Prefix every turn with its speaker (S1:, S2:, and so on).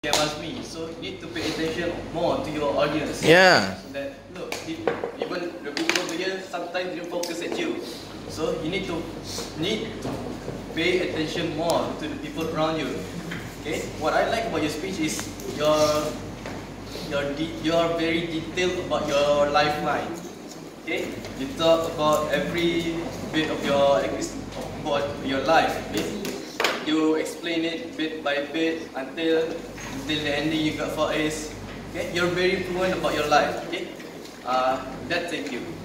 S1: Came as me, so you need to pay attention more to your audience.
S2: Yeah.
S1: So that look, even the people over here sometimes didn't focus at you. So you need to pay attention more to the people around you. Okay. What I like about your speech is you're very detailed about your lifeline. Okay. You talk about every bit of about your life. Okay? You explain it bit by bit until the ending you got 4 A's. Okay, you're very fluent about your life. Okay, thank you.